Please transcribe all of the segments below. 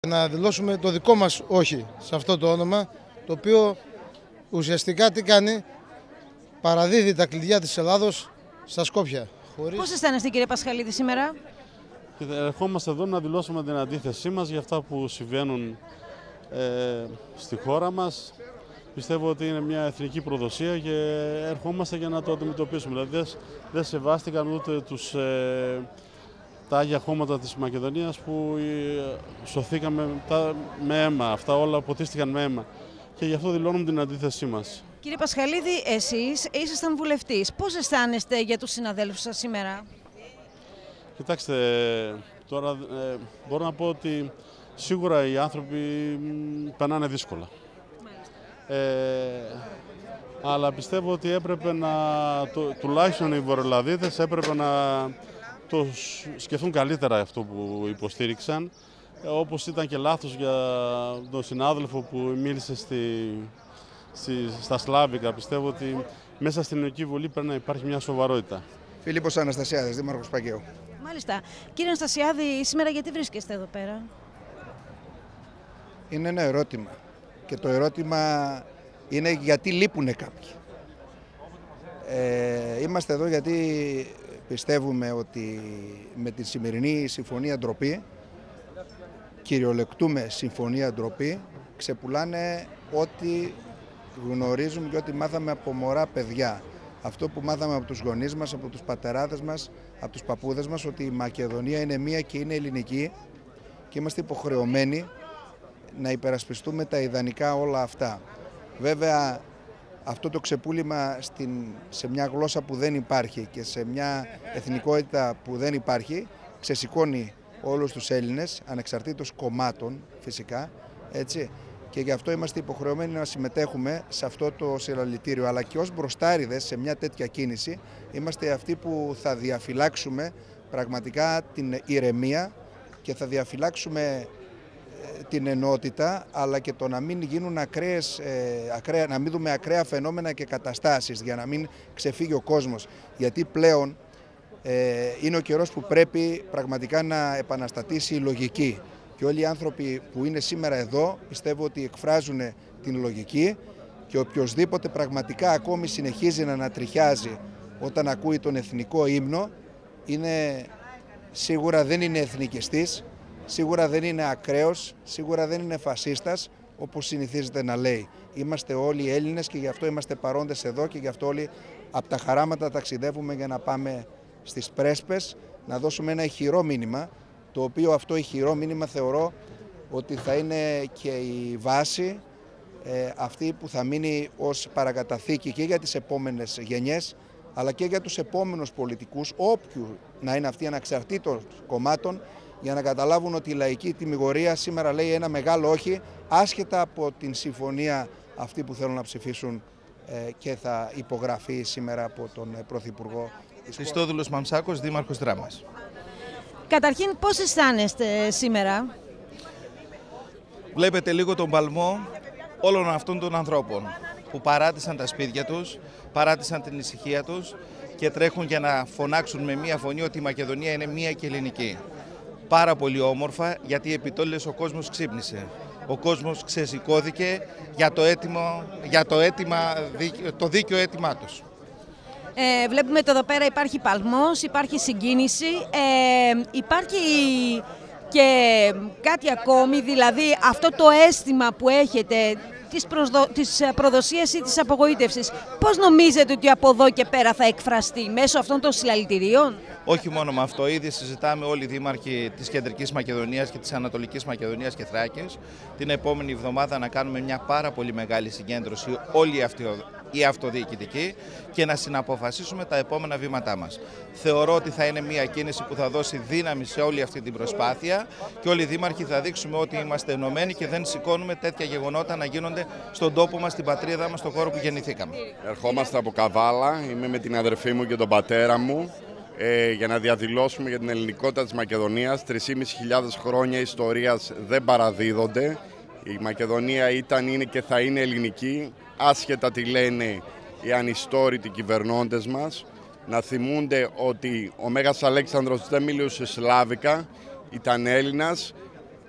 να δηλώσουμε το δικό μας όχι σε αυτό το όνομα, το οποίο ουσιαστικά τι κάνει, παραδίδει τα κλειδιά της Ελλάδος στα Σκόπια. Πώς αισθάνεστε, κύριε Πασχαλίδη, σήμερα? Ερχόμαστε εδώ να δηλώσουμε την αντίθεσή μας για αυτά που συμβαίνουν στη χώρα μας. Πιστεύω ότι είναι μια εθνική προδοσία και ερχόμαστε για να το αντιμετωπίσουμε. Δηλαδή δεν σεβάστηκαν ούτε τα Άγια Χώματα της Μακεδονίας που σωθήκαμε με αίμα. Αυτά όλα ποτίστηκαν με αίμα. Και γι' αυτό δηλώνουμε την αντίθεσή μας. Κύριε Πασχαλίδη, εσείς ήσασταν βουλευτής. Πώς αισθάνεστε για τους συναδέλφους σας σήμερα? Κοιτάξτε, τώρα μπορώ να πω ότι σίγουρα οι άνθρωποι περνάνε δύσκολα. Αλλά πιστεύω ότι έπρεπε τουλάχιστον οι Βορειοελλαδίτες έπρεπε να το σκεφτούν καλύτερα αυτό που υποστήριξαν, όπως ήταν και λάθος για τον συνάδελφο που μίλησε στα Σλάβικα. Πιστεύω ότι μέσα στην Ελληνική Βουλή πρέπει να υπάρχει μια σοβαρότητα. Φίλιππος Αναστασιάδης, Δήμαρχος Παγκαίου. Μάλιστα. Κύριε Αναστασιάδη, σήμερα γιατί βρίσκεστε εδώ πέρα? Είναι ένα ερώτημα. Και το ερώτημα είναι γιατί λείπουνε κάποιοι. Είμαστε εδώ γιατί πιστεύουμε ότι με τη σημερινή συμφωνία ντροπή, κυριολεκτούμε συμφωνία ντροπή, ξεπουλάνε ό,τι γνωρίζουμε και ό,τι μάθαμε από μωρά παιδιά. Αυτό που μάθαμε από τους γονείς μας, από τους πατεράδες μας, από τους παππούδες μας, ότι η Μακεδονία είναι μία και είναι ελληνική και είμαστε υποχρεωμένοι να υπερασπιστούμε τα ιδανικά όλα αυτά. Βέβαια, αυτό το ξεπούλημα σε μια γλώσσα που δεν υπάρχει και σε μια εθνικότητα που δεν υπάρχει, ξεσηκώνει όλους τους Έλληνες, ανεξαρτήτως κομμάτων φυσικά, έτσι. Και γι' αυτό είμαστε υποχρεωμένοι να συμμετέχουμε σε αυτό το συλλαλητήριο. Αλλά και ως μπροστάριδες σε μια τέτοια κίνηση είμαστε αυτοί που θα διαφυλάξουμε πραγματικά την ηρεμία και θα διαφυλάξουμε την ενότητα, αλλά και το να μην γίνουν να μην δούμε ακραία φαινόμενα και καταστάσεις, για να μην ξεφύγει ο κόσμος. Γιατί πλέον είναι ο καιρός που πρέπει πραγματικά να επαναστατήσει η λογική. Και όλοι οι άνθρωποι που είναι σήμερα εδώ πιστεύω ότι εκφράζουν την λογική και οποιοσδήποτε πραγματικά ακόμη συνεχίζει να ανατριχιάζει όταν ακούει τον εθνικό ύμνο, σίγουρα δεν είναι εθνικιστής, σίγουρα δεν είναι ακραίος, σίγουρα δεν είναι φασίστας, όπως συνηθίζεται να λέει. Είμαστε όλοι Έλληνες και γι' αυτό είμαστε παρόντες εδώ και γι' αυτό όλοι από τα χαράματα ταξιδεύουμε για να πάμε στις Πρέσπες, να δώσουμε ένα ηχηρό μήνυμα, το οποίο αυτό ηχηρό μήνυμα θεωρώ ότι θα είναι και η βάση αυτή που θα μείνει ως παρακαταθήκη και για τις επόμενες γενιές, αλλά και για τους επόμενους πολιτικούς, όποιου να είναι αυτοί αναξαρτήτως κομμάτων, για να καταλάβουν ότι η λαϊκή τιμιγορία σήμερα λέει ένα μεγάλο όχι, άσχετα από την συμφωνία αυτή που θέλουν να ψηφίσουν και θα υπογραφεί σήμερα από τον Πρωθυπουργό. Χριστόδουλος Μαμσάκος, Δήμαρχος Δράμας. Καταρχήν, πώς αισθάνεστε σήμερα? Βλέπετε λίγο τον παλμό όλων αυτών των ανθρώπων που παράτησαν τα σπίτια τους, παράτησαν την ησυχία τους και τρέχουν για να φωνάξουν με μία φωνή ότι η Μακεδονία είναι μία και ελληνική. Πάρα πολύ όμορφα, γιατί επιτόλες ο κόσμος ξύπνησε. Ο κόσμος ξεσηκώθηκε για το δίκαιο αίτημά τους. Βλέπουμε ότι εδώ πέρα υπάρχει παλμός, υπάρχει συγκίνηση, υπάρχει και κάτι ακόμη, δηλαδή αυτό το αίσθημα που έχετε της προδοσίας ή της απογοήτευσης. Πώς νομίζετε ότι από εδώ και πέρα θα εκφραστεί, μέσω αυτών των συλλαλητηρίων? Όχι μόνο με αυτό, ήδη συζητάμε όλοι οι δήμαρχοι της Κεντρικής Μακεδονίας και της Ανατολικής Μακεδονίας και Θράκης την επόμενη εβδομάδα να κάνουμε μια πάρα πολύ μεγάλη συγκέντρωση όλοι οι αυτοδιοικητικοί και να συναποφασίσουμε τα επόμενα βήματά μας. Θεωρώ ότι θα είναι μια κίνηση που θα δώσει δύναμη σε όλη αυτή την προσπάθεια και όλοι οι δήμαρχοι θα δείξουμε ότι είμαστε ενωμένοι και δεν σηκώνουμε τέτοια γεγονότα να γίνονται στον τόπο μας, στην πατρίδα μας, στον χώρο που γεννηθήκαμε. Ερχόμαστε από Καβάλα, είμαι με την αδερφή μου και τον πατέρα μου για να διαδηλώσουμε για την ελληνικότητα της Μακεδονίας. 3.500 χρόνια ιστορίας δεν παραδίδονται. Η Μακεδονία ήταν, είναι και θα είναι ελληνική, άσχετα τι λένε οι ανιστόρητοι κυβερνώντες μας. Να θυμούνται ότι ο Μέγας Αλέξανδρος δεν μιλούσε σλάβικα, ήταν Έλληνας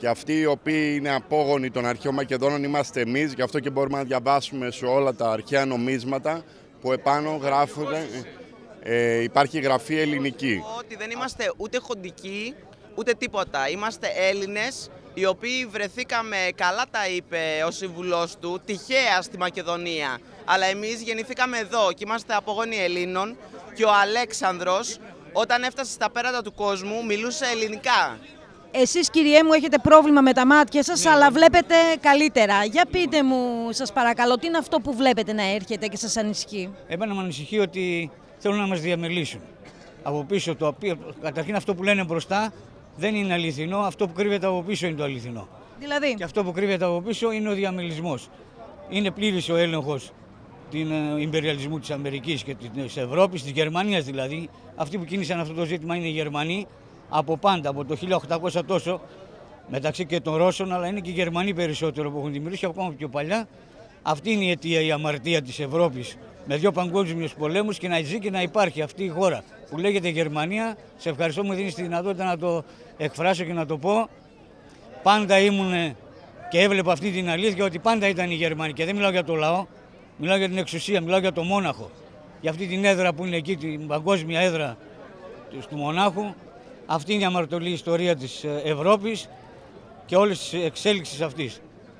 Και αυτοί οι οποίοι είναι απόγονοι των αρχαίων Μακεδόνων είμαστε εμείς, γι' αυτό και μπορούμε να διαβάσουμε σε όλα τα αρχαία νομίσματα που επάνω γράφονται, υπάρχει γραφή ελληνική. Ότι δεν είμαστε ούτε χοντικοί, ούτε τίποτα. Είμαστε Έλληνες, οι οποίοι βρεθήκαμε, καλά τα είπε ο σύμβουλός του, τυχαία στη Μακεδονία. Αλλά εμείς γεννηθήκαμε εδώ και είμαστε απογόνοι Ελλήνων και ο Αλέξανδρος, όταν έφτασε στα πέρατα του κόσμου, μιλούσε ελληνικά. Εσείς, κυριέ μου, έχετε πρόβλημα με τα μάτια σας, αλλά βλέπετε καλύτερα. Για πείτε μου, σας παρακαλώ, τι είναι αυτό που βλέπετε να έρχεται και σας ανησυχεί? Εμένα με ανησυχεί ότι θέλουν να μας διαμελήσουν. Από πίσω το οποίο, καταρχήν αυτό που λένε μπροστά δεν είναι αληθινό, αυτό που κρύβεται από πίσω είναι το αληθινό. Δηλαδή? Και αυτό που κρύβεται από πίσω είναι ο διαμελισμός. Είναι πλήρης ο έλεγχος του ιμπεριαλισμού της Αμερικής και της Ευρώπης, της Γερμανίας δηλαδή. Αυτοί που κίνησαν αυτό το ζήτημα είναι οι Γερμανοί από πάντα, από το 1800 τόσο, μεταξύ και των Ρώσων, αλλά είναι και οι Γερμανοί περισσότερο που έχουν δημιουργήσει ακόμα πιο παλιά. Αυτή είναι η αιτία, η αμαρτία της Ευρώπης με 2 παγκόσμιους πολέμους και να ζει και να υπάρχει αυτή η χώρα που λέγεται Γερμανία. Σε ευχαριστώ, μου δίνεις τη δυνατότητα να το εκφράσω και να το πω. Πάντα ήμουν και έβλεπα αυτή την αλήθεια ότι πάντα ήταν οι Γερμανοί. Και δεν μιλάω για το λαό, μιλάω για την εξουσία, μιλάω για το Μόναχο. Για αυτή την έδρα που είναι εκεί, την παγκόσμια έδρα του Μονάχου. Αυτή είναι η αμαρτωλή ιστορία της Ευρώπης και όλες τις εξέλιξεις αυτής.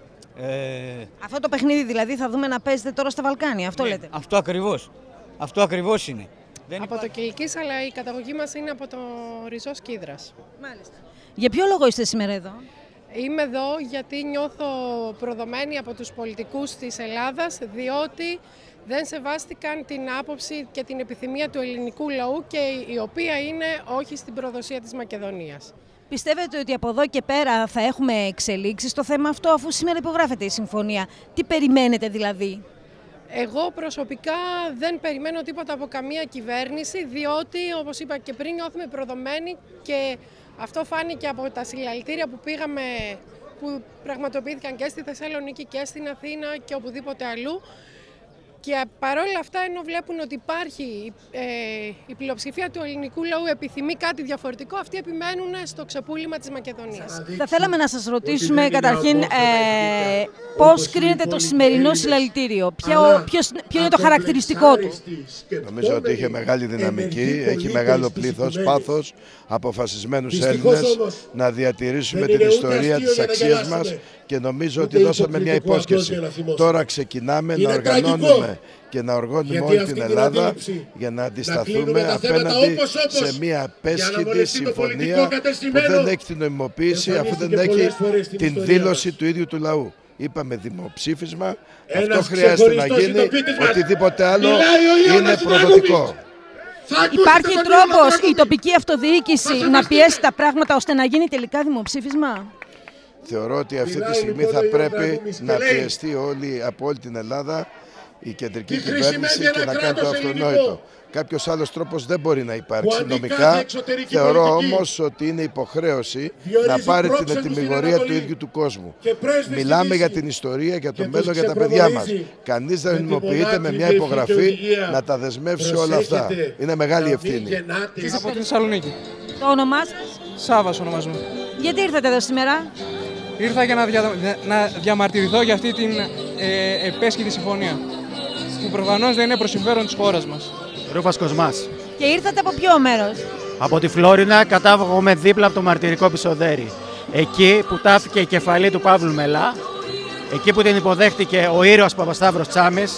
Αυτό το παιχνίδι δηλαδή θα δούμε να παίζετε τώρα στα Βαλκάνια, αυτό λέτε? Αυτό ακριβώς. Αυτό ακριβώς είναι. Από το Κιλκής, αλλά η καταγωγή μας είναι από το Ριζό Σκίδρας. Μάλιστα. Για ποιο λόγο είστε σήμερα εδώ? Είμαι εδώ γιατί νιώθω προδομένη από τους πολιτικούς της Ελλάδας, διότι δεν σεβάστηκαν την άποψη και την επιθυμία του ελληνικού λαού και η οποία είναι όχι στην προδοσία της Μακεδονίας. Πιστεύετε ότι από εδώ και πέρα θα έχουμε εξελίξεις στο θέμα αυτό, αφού σήμερα υπογράφεται η συμφωνία? Τι περιμένετε δηλαδή? Εγώ προσωπικά δεν περιμένω τίποτα από καμία κυβέρνηση, διότι όπως είπα και πριν νιώθουμε προδομένοι και αυτό φάνηκε από τα συλλαλητήρια που πήγαμε, που πραγματοποιήθηκαν και στη Θεσσαλονίκη και στην Αθήνα και οπουδήποτε αλλού. Και παρόλα αυτά, ενώ βλέπουν ότι υπάρχει η πλειοψηφία του ελληνικού λαού επιθυμεί κάτι διαφορετικό, αυτοί επιμένουν στο ξεπούλημα της Μακεδονίας. Θα θέλαμε να σας ρωτήσουμε καταρχήν πώς κρίνεται το σημερινό συλλαλητήριο, ποιο είναι το χαρακτηριστικό του? Νομίζω ότι είχε μεγάλη δυναμική, έχει μεγάλο πλήθος, πάθος, αποφασισμένους Έλληνες να διατηρήσουμε την ιστορία, τις αξίες μας και νομίζω ότι δώσαμε μια υπόσχεση. Τώρα ξεκινάμε να οργανώνουμε και να οργώνουμε όλη την Ελλάδα για να αντισταθούμε απέναντι σε μια απέσχητη συμφωνία που δεν έχει την νομιμοποίηση αφού δεν έχει την δήλωση του ίδιου του λαού. Είπαμε δημοψήφισμα, αυτό χρειάζεται να γίνει, οτιδήποτε άλλο είναι προδοτικό. Υπάρχει τρόπος η τοπική αυτοδιοίκηση να πιέσει τα πράγματα ώστε να γίνει τελικά δημοψήφισμα? Θεωρώ ότι αυτή τη στιγμή θα πρέπει να πιεστεί από όλη την Ελλάδα η κεντρική κυβέρνηση και να κάνει το αυτονόητο. Κάποιος άλλος τρόπος δεν μπορεί να υπάρξει νομικά. Θεωρώ όμως ότι είναι υποχρέωση να πάρει την ετυμηγορία του ίδιου του κόσμου. Μιλάμε για την ιστορία, για το μέλλον, για τα παιδιά μας. Κανείς δεν νομιμοποιείται με μια υπογραφή να τα δεσμεύσει όλα αυτά. Είναι μεγάλη ευθύνη. Είστε από τη Θεσσαλονίκη. Το όνομά σας? Σάββας ονομάζομαι. Γιατί ήρθατε εδώ σήμερα? Ήρθα για να διαμαρτυρηθώ για αυτή την επέσχυτη συμφωνία, που προφανώς δεν είναι προς συμφέρον της χώρας μας. Ρούφας Κοσμάς. Και ήρθατε από ποιο μέρος? Από τη Φλόρινα, κατάγομαι δίπλα από το μαρτυρικό Πισοδέρι. Εκεί που τάφηκε η κεφαλή του Παύλου Μελά, εκεί που την υποδέχτηκε ο ήρωας Παπασταύρος Τσάμης,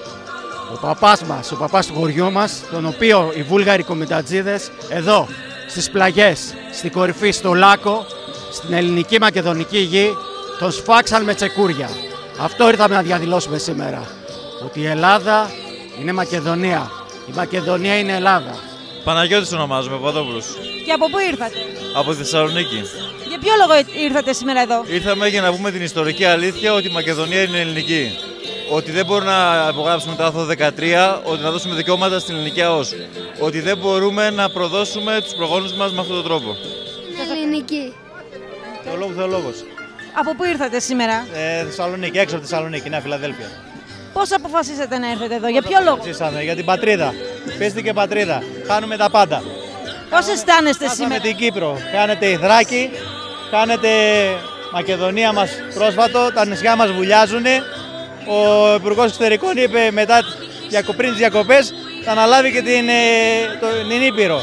ο παπάς μας, ο παπάς του χωριού μας, τον οποίο οι Βούλγαροι κομιτατζίδες εδώ, στις πλαγιές, στην κορυφή, στο Λάκο, στην ελληνική μακεδονική γη, τον σφάξαν με τσεκούρια. Αυτό ήρθαμε να διαδηλώσουμε σήμερα. Ότι η Ελλάδα είναι Μακεδονία. Η Μακεδονία είναι Ελλάδα. Παναγιώτης ονομάζομαι, Παπαδόπουλος. Και από πού ήρθατε? Από τη Θεσσαλονίκη. Για ποιο λόγο ήρθατε σήμερα εδώ? Ήρθαμε για να πούμε την ιστορική αλήθεια ότι η Μακεδονία είναι ελληνική. Ότι δεν μπορούμε να υπογράψουμε το άρθρο 13, ότι να δώσουμε δικαιώματα στην ελληνική ΑΟΣ. Ότι δεν μπορούμε να προδώσουμε τους προγόνους μας με αυτόν τον τρόπο. Ελληνική. Θεολόγος. Από πού ήρθατε σήμερα? Θεσσαλονίκη, έξω από τη Θεσσαλονίκη, Νέα Φιλαδέλφια. Πώς αποφασίσατε να έρθετε εδώ, για ποιο λόγο? Αποφασίσαμε για την πατρίδα. Πίστηκε πατρίδα. Χάνουμε τα πάντα. Πώς αισθάνεστε σήμερα? Χάσαμε την Κύπρο. Χάνεται η Θράκη, χάνεται Μακεδονία μας πρόσφατο, τα νησιά μας βουλιάζουν. Ο Υπουργός Εξωτερικών είπε μετά πριν τις διακοπές θα αναλάβει και την Ήπειρο,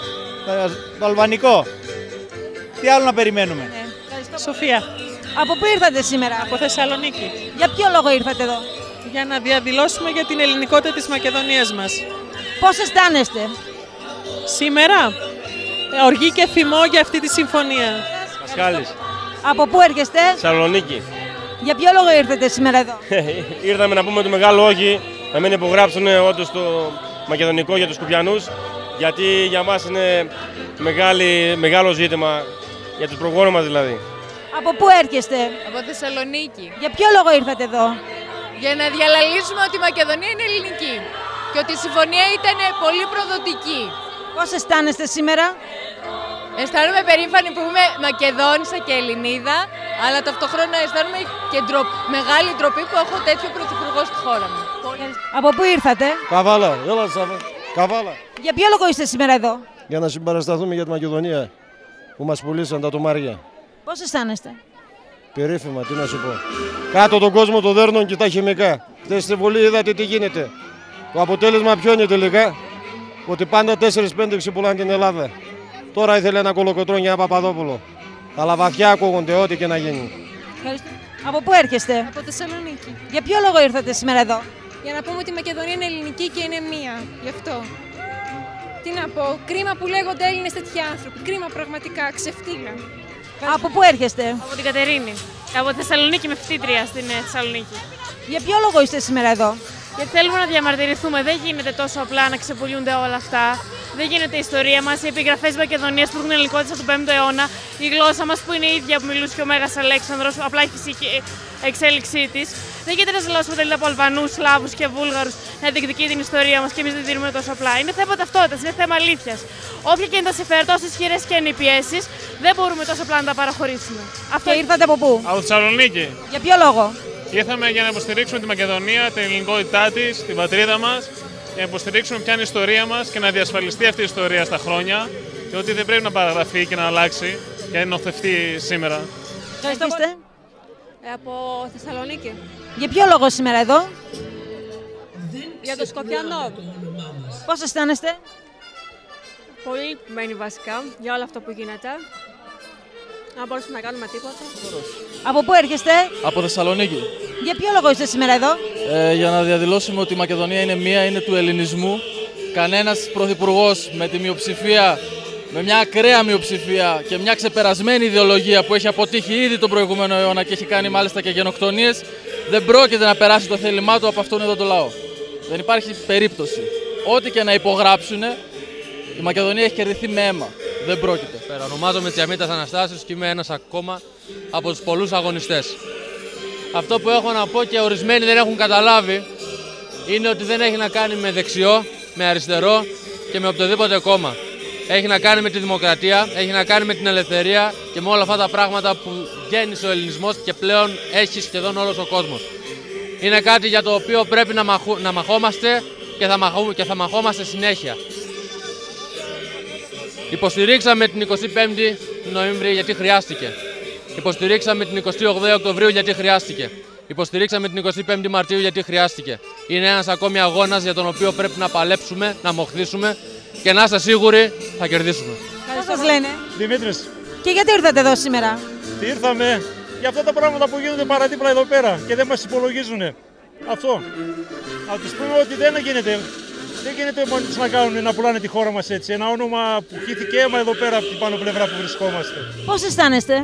το αλβανικό. Τι άλλο να περιμένουμε. Σοφία. Από πού ήρθατε σήμερα? Από Θεσσαλονίκη. Για ποιο λόγο ήρθατε εδώ? Για να διαδηλώσουμε για την ελληνικότητα της Μακεδονίας μας. Πώς αισθάνεστε? Σήμερα, οργή και θυμό για αυτή τη συμφωνία. Πασχάλης. Από πού έρχεστε? Θεσσαλονίκη. Για ποιο λόγο ήρθατε σήμερα εδώ? Ήρθαμε να πούμε το μεγάλο όχι, να μην υπογράψουν όντως το μακεδονικό για τους Σκοπιανούς, γιατί για μας είναι μεγάλο ζήτημα, για τους προγόνους μας δηλαδή. Από πού έρχεστε? Από Θεσσαλονίκη. Για ποιο λόγο ήρθατε εδώ? Για να διαλαλήσουμε ότι η Μακεδονία είναι ελληνική και ότι η συμφωνία ήταν πολύ προδοτική. Πώς αισθάνεστε σήμερα? Αισθάνομαι περήφανη που είμαι Μακεδόνισσα και Ελληνίδα, αλλά ταυτόχρονα αισθάνομαι και μεγάλη ντροπή που έχω τέτοιο πρωθυπουργό στη χώρα μου. Από πού ήρθατε? Καβάλα, Καβάλα. Για ποιο λόγο είστε σήμερα εδώ? Για να συμπαρασταθούμε για τη Μακεδονία που μας πουλήσαν τα τομάρια. Πώς αισθάνεστε? Περίφημα, τι να σου πω. Κάτω τον κόσμο το δέρνουν και τα χημικά. Χθες στη Βουλή είδατε τι γίνεται. Το αποτέλεσμα ποιο είναι τελικά? Ότι πάντα 4-5 ξεπουλάνε την Ελλάδα. Τώρα ήθελε ένα κολοκοτρώνι για ένα Παπαδόπουλο. Αλλά βαθιά ακούγονται ό,τι και να γίνει. Ευχαριστώ. Από πού έρχεστε? Από Θεσσαλονίκη. Για ποιο λόγο ήρθατε σήμερα εδώ? Για να πούμε ότι η Μακεδονία είναι ελληνική και είναι μία. Γι' αυτό. Τι να πω, κρίμα που λέγονται Έλληνες τέτοιοι άνθρωποι. Κρίμα πραγματικά, ξεφτύλα. Από πού έρχεστε? Από την Κατερίνη. Από Θεσσαλονίκη, με φοιτήτρια στην Θεσσαλονίκη. Για ποιο λόγο είστε σήμερα εδώ? Γιατί θέλουμε να διαμαρτυρηθούμε. Δεν γίνεται τόσο απλά να ξεπουλούνται όλα αυτά. Δεν γίνεται η ιστορία μας. Οι επιγραφές της Μακεδονίας που έχουν ελληνικότητα από τον 5ο αιώνα. Η γλώσσα μας που είναι η ίδια που μιλούσε και ο Μέγας Αλέξανδρος, απλά η φυσική εξέλιξή της. Δεν γίνεται να ζηλώσουμε τελικά από Αλβανούς, Σλάβους και Βούλγαρους να διεκδικεί την ιστορία μας και εμείς δεν δίνουμε τόσο απλά. Είναι θέμα ταυτότητας, είναι θέμα αλήθειας. Όποια και είναι τα συμφέροντα, όσο ισχυρές και είναι οι πιέσεις, δεν μπορούμε τόσο απλά να τα παραχωρήσουμε. Αυτό ήρθατε από πού? Από Θεσσαλονίκη. Για ποιο λόγο? Ήρθαμε για να υποστηρίξουμε τη Μακεδονία, την ελληνικότητά της, την πατρίδα μας, για να υποστηρίξουμε ποια είναι η ιστορία μας και να διασφαλιστεί αυτή η ιστορία στα χρόνια και ότι δεν πρέπει να παραγραφεί και να αλλάξει και να ενωθευτεί σήμερα. Ευχαριστώ. Από Θεσσαλονίκη. Για ποιο λόγο σήμερα εδώ? Για το Σκοπιανό. Πώς αισθάνεστε? Πολύ λυπημένοι βασικά για όλο αυτό που γίνεται. Αν μπορούσαμε να κάνουμε τίποτα. Από πού έρχεστε? Από Θεσσαλονίκη. Για ποιο λόγο είστε σήμερα εδώ? Για να διαδηλώσουμε ότι η Μακεδονία είναι μία, είναι του ελληνισμού. Κανένας πρωθυπουργός με τη μειοψηφία, με μια ακραία μειοψηφία και μια ξεπερασμένη ιδεολογία που έχει αποτύχει ήδη τον προηγούμενο αιώνα και έχει κάνει μάλιστα και γενοκτονίες, δεν πρόκειται να περάσει το θέλημά του από αυτόν εδώ το λαό. Δεν υπάρχει περίπτωση. Ό,τι και να υπογράψουν, η Μακεδονία έχει κερδιθεί με αίμα. Δεν πρόκειται. Ονομάζομαι Τσιαμίτας Αναστάσιος και είμαι ένας ακόμα από τους πολλούς αγωνιστές. Αυτό που έχω να πω και ορισμένοι δεν έχουν καταλάβει είναι ότι δεν έχει να κάνει με δεξιό, με αριστερό και με οποιοδήποτε κόμμα. Έχει να κάνει με τη δημοκρατία, έχει να κάνει με την ελευθερία και με όλα αυτά τα πράγματα που γέννησε ο ελληνισμός και πλέον έχει σχεδόν όλος ο κόσμος. Είναι κάτι για το οποίο πρέπει να μαχόμαστε και θα μαχόμαστε συνέχεια. Υποστηρίξαμε την 25η Νοέμβρη γιατί χρειάστηκε. Υποστηρίξαμε την 28η Οκτωβρίου γιατί χρειάστηκε. Υποστηρίξαμε την 25η Μαρτίου γιατί χρειάστηκε. Είναι ένας ακόμη αγώνας για τον οποίο πρέπει να παλέψουμε, να μοχθήσουμε και να είστε σίγουροι θα κερδίσουμε. Πώς σας λένε? Δημήτρης. Και γιατί ήρθατε εδώ σήμερα? Ήρθαμε για αυτά τα πράγματα που γίνονται παραδίπλα εδώ πέρα και δεν μας υπολογίζουν. Αυτό. Να τους πούμε ότι δεν γίνεται. Δεν γίνεται μόνοι τους να κάνουν να πουλάνε τη χώρα μας έτσι. Ένα όνομα που χύθηκε αίμα εδώ πέρα από την πάνω πλευρά που βρισκόμαστε. Πώς αισθάνεστε?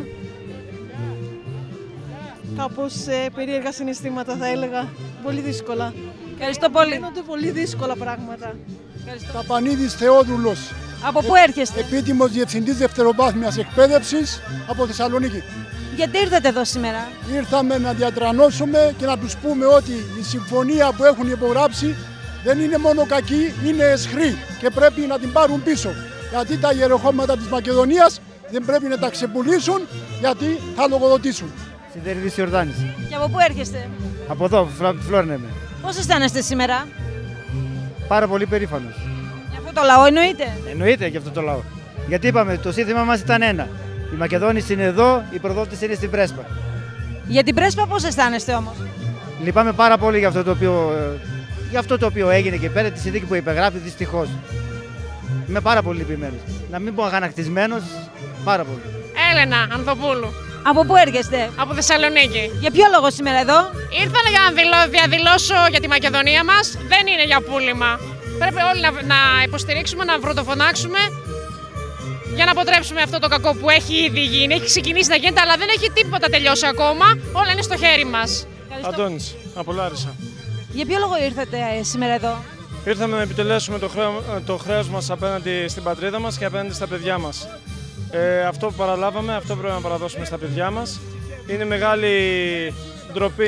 Κάπως περίεργα συναισθήματα θα έλεγα. Πολύ δύσκολα. Ευχαριστώ πολύ. Γίνονται πολύ δύσκολα πράγματα. Ταπανίδης Θεόδουλος. Από πού έρχεστε? Επίτιμος Διευθυντής Δευτεροβάθμιας Εκπαίδευσης από Θεσσαλονίκη. Γιατί ήρθατε εδώ σήμερα? Ήρθαμε να διατρανώσουμε και να τους πούμε ότι η συμφωνία που έχουν υπογράψει δεν είναι μόνο κακή, είναι αισχρή και πρέπει να την πάρουν πίσω. Γιατί τα ιεροχώματα της Μακεδονίας δεν πρέπει να τα ξεπουλήσουν γιατί θα λογοδοτήσουν. Συντεριδής Ιορδάνης. Και από πού έρχεστε? Από εδώ, Φλόρνα είμαι. Πώς αισθάνεστε σήμερα? Πάρα πολύ περήφανος. Για αυτό το λαό εννοείται? Εννοείται για αυτό το λαό. Γιατί είπαμε, το σύνθημα μας ήταν ένα. Οι Μακεδόνες είναι εδώ, οι προδότες είναι στην Πρέσπα. Για την Πρέσπα πώς αισθάνεστε όμως? Λυπάμαι πάρα πολύ για αυτό το οποίο έγινε και πέρα, τη συνθήκη που υπεγράφει, δυστυχώς. Είμαι πάρα πολύ λυπημένος. Να μην πω αγανακτισμένος, πάρα πολύ. Έλενα Ανθοπούλου. Από πού έρχεστε? Από Θεσσαλονίκη. Για ποιο λόγο σήμερα εδώ? Ήρθα για να διαδηλώσω για τη Μακεδονία μας. Δεν είναι για πούλημα. Πρέπει όλοι να υποστηρίξουμε, να βροντοφωνάξουμε για να αποτρέψουμε αυτό το κακό που έχει ήδη γίνει. Έχει ξεκινήσει να γίνεται, αλλά δεν έχει τίποτα τελειώσει ακόμα. Όλα είναι στο χέρι μας. Αντώνης, από Λάρισα. Για ποιο λόγο ήρθατε σήμερα εδώ? Ήρθαμε να επιτελέσουμε το χρέος μας απέναντι στην πατρίδα μας και απέναντι στα παιδιά μας. Αυτό που παραλάβαμε, αυτό πρέπει να παραδώσουμε στα παιδιά μας. Είναι μεγάλη ντροπή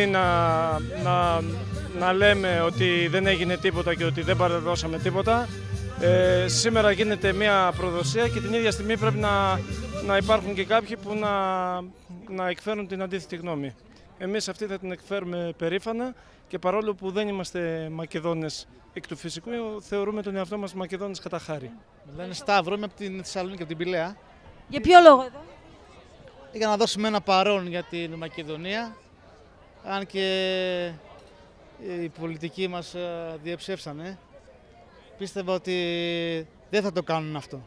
να λέμε ότι δεν έγινε τίποτα και ότι δεν παραδώσαμε τίποτα. Σήμερα γίνεται μια προδοσία και την ίδια στιγμή πρέπει να υπάρχουν και κάποιοι που να εκφέρουν την αντίθετη γνώμη. Εμείς αυτή θα την εκφέρουμε περήφανα και παρόλο που δεν είμαστε Μακεδόνες εκ του φυσικού, θεωρούμε τον εαυτό μας Μακεδόνες κατά χάρη. Λένε Σταύρο, είμαι από την Θεσσαλονίκη, από την Πηλαία. Για ποιο λόγο εδώ? Για να δώσουμε ένα παρόν για την Μακεδονία, αν και οι πολιτικοί μας διεψεύσανε. Πίστευα ότι δεν θα το κάνουν αυτό.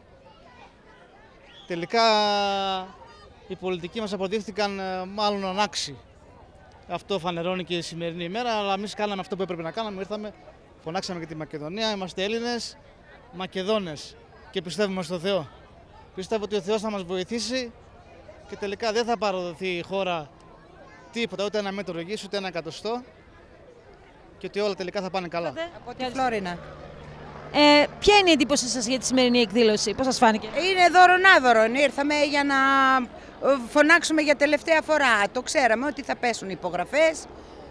Τελικά οι πολιτικοί μας αποδείχθηκαν μάλλον ανάξιοι. Αυτό φανερώνει και η σημερινή ημέρα, αλλά εμείς κάναμε αυτό που έπρεπε να κάνουμε. Ήρθαμε, φωνάξαμε για τη Μακεδονία, είμαστε Έλληνες, Μακεδόνες και πιστεύουμε στο Θεό. Πιστεύω ότι ο Θεός θα μας βοηθήσει και τελικά δεν θα παραδοθεί η χώρα τίποτα, ούτε ένα μέτρο γης, ούτε ένα εκατοστό και ότι όλα τελικά θα πάνε καλά. Από τη Φλόρινα. Ποια είναι η εντύπωσή σας για τη σημερινή εκδήλωση, πώς σας φάνηκε? Είναι δωρονάδωρον. Ήρθαμε για να φωνάξουμε για τελευταία φορά. Το ξέραμε ότι θα πέσουν υπογραφές.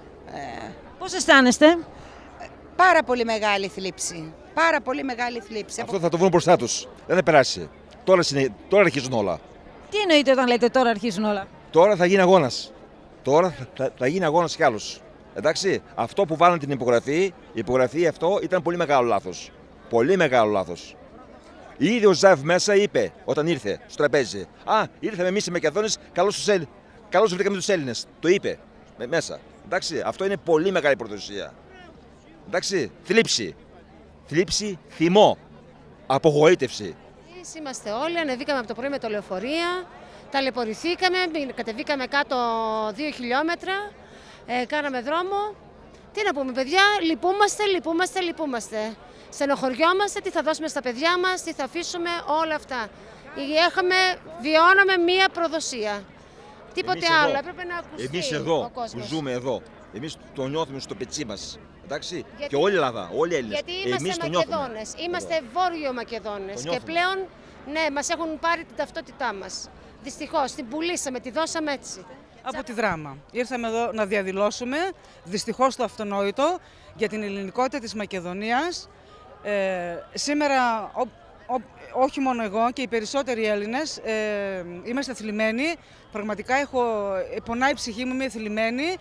Πώς αισθάνεστε? Πάρα πολύ μεγάλη θλίψη. Πάρα πολύ μεγάλη θλίψη. Αυτό θα το βρουν μπροστά τους. Δεν θα περάσει. Τώρα αρχίζουν όλα. Τι εννοείτε όταν λέτε τώρα αρχίζουν όλα? Τώρα θα γίνει αγώνας. Τώρα θα γίνει αγώνας κι άλλος. Εντάξει, αυτό που βάλαν την υπογραφή, η υπογραφή αυτό ήταν πολύ μεγάλο λάθος. Πολύ μεγάλο λάθος. Ήδη ο Ζαβ μέσα είπε όταν ήρθε στο τραπέζι. Ήρθαμε εμείς οι Μακεδόνες, καλώς βρήκαμε τους Έλληνες. Το είπε μέσα. Εντάξει, αυτό είναι πολύ μεγάλη προδοσία. Εντάξει, θλίψη. Θλίψη, θυμό. Απογοήτευση. Είμαστε όλοι, ανεβήκαμε από το πρωί με το λεωφορείο, ταλαιπωρηθήκαμε, κατεβήκαμε κάτω 2 χιλιόμετρα, κάναμε δρόμο. Τι να πούμε παιδιά, λυπούμαστε. Στενοχωριόμαστε, τι θα δώσουμε στα παιδιά μας, τι θα αφήσουμε, όλα αυτά. Βιώναμε μία προδοσία. Τίποτε άλλο, έπρεπε να ακουστεί. Εμείς εδώ, που ζούμε εδώ, εμείς το νιώθουμε στο πετσί μας. Εντάξει, και όλη η Ελλάδα, όλοι οι Έλληνες. Γιατί είμαστε Μακεδόνες, είμαστε Βόρειο Μακεδόνες και πλέον ναι, μας έχουν πάρει την ταυτότητά μας. Δυστυχώς, την πουλήσαμε, τη δώσαμε έτσι. Από τη Δράμα. Ήρθαμε εδώ να διαδηλώσουμε, δυστυχώς το αυτονόητο, για την ελληνικότητα της Μακεδονίας. Σήμερα, όχι μόνο εγώ και οι περισσότεροι Έλληνες, είμαστε θλιμμένοι. Πραγματικά πονάει η ψυχή μου, είμαι θλιμμένη,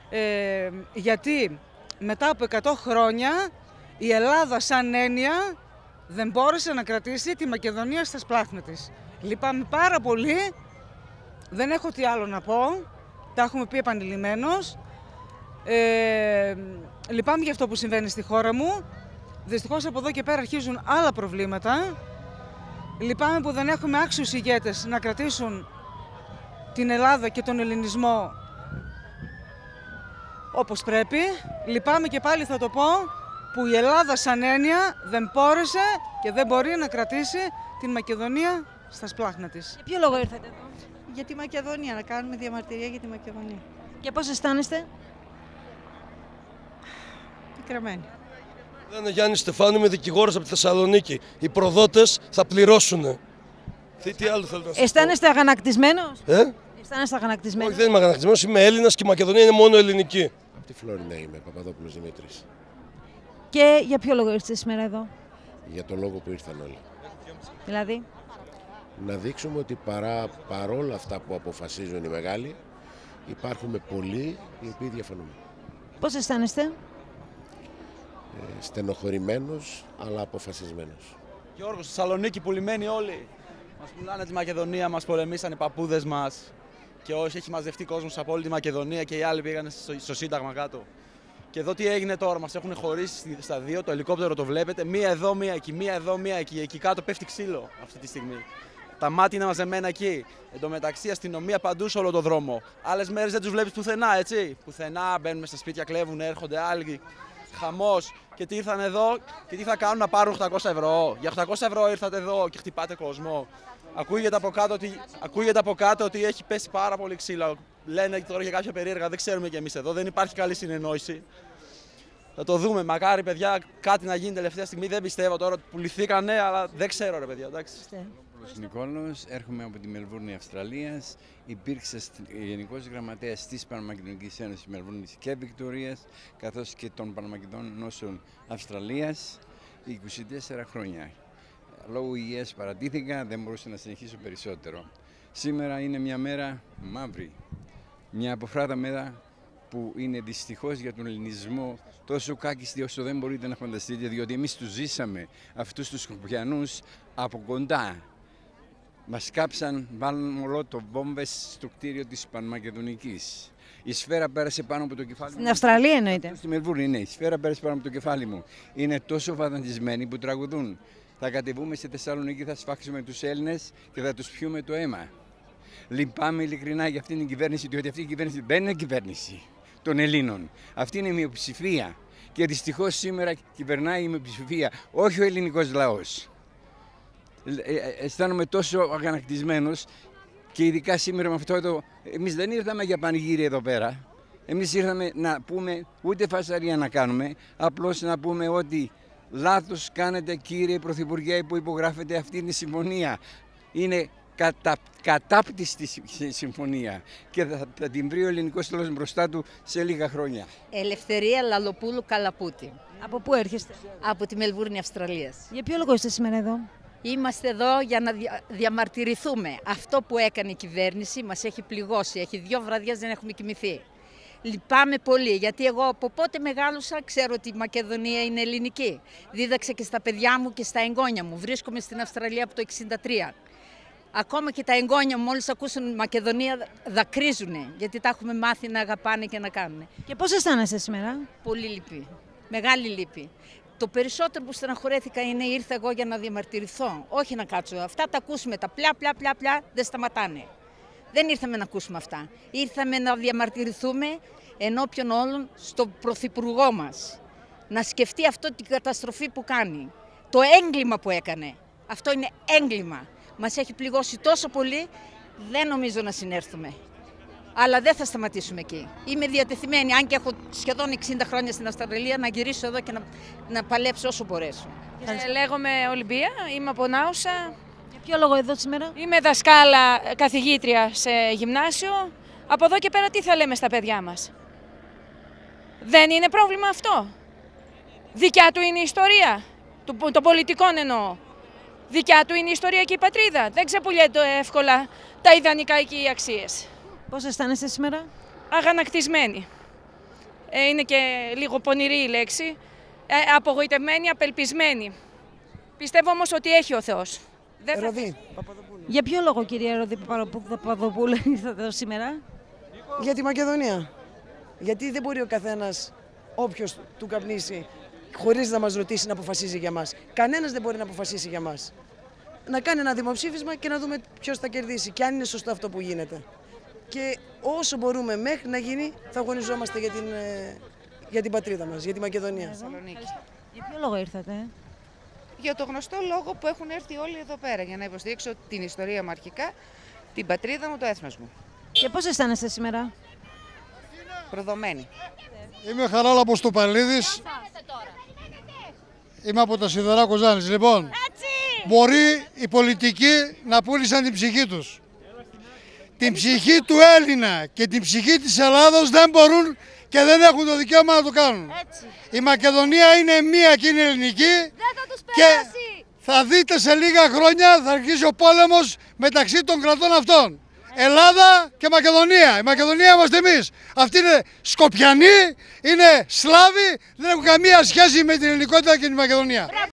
γιατί μετά από 100 χρόνια η Ελλάδα σαν έννοια δεν μπόρεσε να κρατήσει τη Μακεδονία στα σπλάχνα της. Λυπάμαι πάρα πολύ, δεν έχω τι άλλο να πω, τα έχουμε πει επανειλημμένως. Λυπάμαι για αυτό που συμβαίνει στη χώρα μου. Δυστυχώς από εδώ και πέρα αρχίζουν άλλα προβλήματα. Λυπάμαι που δεν έχουμε άξιους ηγέτες να κρατήσουν την Ελλάδα και τον ελληνισμό όπως πρέπει. Λυπάμαι και πάλι θα το πω που η Ελλάδα σαν έννοια δεν μπόρεσε και δεν μπορεί να κρατήσει την Μακεδονία στα σπλάχνα της. Για ποιο λόγο ήρθατε εδώ? Για τη Μακεδονία, να κάνουμε διαμαρτυρία για τη Μακεδονία. Και πώς αισθάνεστε? Πικραμένη. Λένε Γιάννη Στεφάνου, είμαι δικηγόρος από τη Θεσσαλονίκη. Οι προδότες θα πληρώσουν. Τι άλλο θέλω να σας πω. Αισθάνεστε αγανακτισμένος? Αισθάνεστε αγανακτισμένος? Όχι, δεν είμαι αγανακτισμένος, είμαι Έλληνας και η Μακεδονία είναι μόνο ελληνική. Από τη Φλόρινα είμαι, Παπαδόπουλος Δημήτρης. Και για ποιο λόγο ήρθατε σήμερα εδώ? Για τον λόγο που ήρθαν όλοι. Δηλαδή? Να δείξουμε ότι παρόλα αυτά που αποφασίζουν οι μεγάλοι, υπάρχουν πολλοί οι οποίοι διαφωνούμε. Πώς αισθάνεστε? Στενοχωρημένος, αλλά αποφασισμένος. Γιώργος, Θεσσαλονίκη, πουλημένοι όλοι. Μας πουλάνε τη Μακεδονία, μας πολεμήσαν οι παππούδες μας και όσοι έχει μαζευτεί κόσμος από όλη τη Μακεδονία και οι άλλοι πήγαν στο Σύνταγμα κάτω. Και εδώ τι έγινε τώρα, μας έχουν χωρίσει στα δύο, το ελικόπτερο το βλέπετε, μία εδώ, μία εκεί, μία εδώ, μία εκεί. Εκεί κάτω πέφτει ξύλο αυτή τη στιγμή. Τα μάτια είναι μαζεμένα εκεί. Εν τω μεταξύ, αστυνομία παντού σε όλο το δρόμο. Άλλες μέρες δεν τους βλέπεις πουθενά, έτσι. Πουθενά μπαίνουν στα σπίτια, κλέβουν, έρχονται άλλοι. Χαμός. Και τι ήρθαν εδώ και τι θα κάνουν, να πάρουν 800 ευρώ. Για 800 ευρώ ήρθατε εδώ και χτυπάτε κόσμο. Ακούγεται από κάτω ότι έχει πέσει πάρα πολύ ξύλο. Λένε τώρα για κάποια περίεργα, δεν ξέρουμε κι εμείς εδώ. Δεν υπάρχει καλή συνεννόηση. Θα το δούμε. Μακάρι, παιδιά, κάτι να γίνει τελευταία στιγμή. Δεν πιστεύω τώρα ότι πουληθήκανε, αλλά δεν ξέρω, ρε παιδιά. Εντάξει. Νικόλος, έρχομαι από τη Μελβούρνη, Αυστραλίας. Υπήρξα Γενικός Γραμματέας της Παναμακεδονικής Ένωσης Μελβούρνης και Βικτωρίας, καθώς και των Παναμακεδόνων Ενώσεων Αυστραλίας, 24 χρόνια. Λόγω υγείας παρατήθηκα, δεν μπορούσα να συνεχίσω περισσότερο. Σήμερα είναι μια μέρα μαύρη, μια αποφράτα μέρα που είναι δυστυχώς για τον ελληνισμό τόσο κάκιστη όσο δεν μπορείτε να φανταστείτε, διότι εμείς τους ζήσαμε αυτούς τους Σκοπιανούς από κοντά. Μας κάψαν, βάλουν μολότοβ-βόμβες στο κτίριο της Πανμακεδονικής. Η σφαίρα πέρασε πάνω από το κεφάλι μου. Στην Αυστραλία εννοείται. Στη Μελβούρνη, ναι. Η σφαίρα πέρασε πάνω από το κεφάλι μου. Είναι τόσο φαντασισμένοι που τραγουδούν. Θα κατεβούμε στη Θεσσαλονίκη, θα σφάξουμε τους Έλληνες και θα τους πιούμε το αίμα. Λυπάμαι ειλικρινά για αυτήν την κυβέρνηση, διότι αυτή η κυβέρνηση δεν είναι κυβέρνηση των Ελλήνων. Αυτή είναι η μειοψηφία. Και δυστυχώς σήμερα κυβερνάει η μειοψηφία, όχι ο ελληνικός λαός. Αισθάνομαι τόσο αγανακτισμένος και ειδικά σήμερα με αυτό το. Εμείς δεν ήρθαμε για πανηγύρι εδώ πέρα. Εμείς ήρθαμε να πούμε, ούτε φασαρία να κάνουμε, απλώς να πούμε ότι λάθος κάνετε, κύριε Πρωθυπουργέ, που υπογράφετε αυτή τη συμφωνία. Είναι κατάπτυστη συμφωνία και θα την βρει ο ελληνικός λαός μπροστά του σε λίγα χρόνια. Ελευθερία Λαλοπούλου Καλαπούτη. Από πού έρχεστε? Από τη Μελβούρνη, Αυστραλίας. Για ποιο λόγο είστε σήμερα εδώ? Είμαστε εδώ για να διαμαρτυρηθούμε. Αυτό που έκανε η κυβέρνηση μας έχει πληγώσει. Έχει 2 βραδιές δεν έχουμε κοιμηθεί. Λυπάμαι πολύ, γιατί εγώ από πότε μεγάλωσα ξέρω ότι η Μακεδονία είναι ελληνική. Δίδαξα και στα παιδιά μου και στα εγγόνια μου. Βρίσκομαι στην Αυστραλία από το 1963. Ακόμα και τα εγγόνια μου μόλις ακούσουν Μακεδονία δακρύζουν, γιατί τα έχουμε μάθει να αγαπάνε και να κάνουν. Και πώς αισθάνεστε σήμερα? Πολύ λύπη, μεγάλη λύπη. Το περισσότερο που στεναχωρέθηκα είναι ήρθα εγώ για να διαμαρτυρηθώ, όχι να κάτσω. Αυτά τα ακούσουμε, τα πλα, δεν σταματάνε. Δεν ήρθαμε να ακούσουμε αυτά. Ήρθαμε να διαμαρτυρηθούμε ενώπιον όλων στον Πρωθυπουργό μας. Να σκεφτεί αυτό την καταστροφή που κάνει. Το έγκλημα που έκανε. Αυτό είναι έγκλημα. Μας έχει πληγώσει τόσο πολύ, δεν νομίζω να συνέρθουμε. Αλλά δεν θα σταματήσουμε εκεί. Είμαι διατεθειμένη, αν και έχω σχεδόν 60 χρόνια στην Αυστραλία, να γυρίσω εδώ και να παλέψω όσο μπορέσω. Λέγομαι Ολυμπία, είμαι από Νάουσα. Για ποιο λόγο εδώ σήμερα? Είμαι δασκάλα, καθηγήτρια σε γυμνάσιο. Από εδώ και πέρα τι θα λέμε στα παιδιά μας? Δεν είναι πρόβλημα αυτό? Δικιά του είναι η ιστορία, των πολιτικών εννοώ. Δικιά του είναι η ιστορία και η πατρίδα. Δεν ξεπουλιέται εύκολα τα ιδανικά εκεί οι αξίες. Πώς αισθάνεστε σήμερα? Αγανακτισμένη. Είναι και λίγο πονηρή η λέξη. Απογοητευμένη, απελπισμένη. Πιστεύω όμως ότι έχει ο Θεός. Ροδί. Για ποιο λόγο, κυρία Ροδί Παπαδοπούλου, ήρθατε εδώ σήμερα? Για τη Μακεδονία. Γιατί δεν μπορεί ο καθένας, όποιος του καπνίσει, χωρίς να μας ρωτήσει, να αποφασίζει για μας. Κανένας δεν μπορεί να αποφασίσει για μας. Να κάνει ένα δημοψήφισμα και να δούμε ποιος θα κερδίσει και αν είναι σωστό αυτό που γίνεται. Και όσο μπορούμε μέχρι να γίνει, θα αγωνιζόμαστε για την πατρίδα μας, για τη Μακεδονία. Για ποιο λόγο ήρθατε? Για το γνωστό λόγο που έχουν έρθει όλοι εδώ πέρα, για να υποστηρίξω την ιστορία μου αρχικά, την πατρίδα μου, το έθνος μου. Και πώς αισθάνεστε σήμερα? Προδομένη. Είμαι Χαράλα Αποστοπαλίδης. Είμαι από τα Σιδερά Κοζάνης. Λοιπόν, μπορεί οι πολιτικοί να πούλησαν την ψυχή τους. Την ψυχή του Έλληνα και την ψυχή της Ελλάδος δεν μπορούν και δεν έχουν το δικαίωμα να το κάνουν. Η Μακεδονία είναι μία και είναι ελληνική και θα δείτε σε λίγα χρόνια θα αρχίσει ο πόλεμος μεταξύ των κρατών αυτών. Ελλάδα και Μακεδονία. Η Μακεδονία είμαστε εμείς. Αυτοί είναι Σκοπιανοί, είναι Σλάβοι, δεν έχουν καμία σχέση με την ελληνικότητα και την Μακεδονία.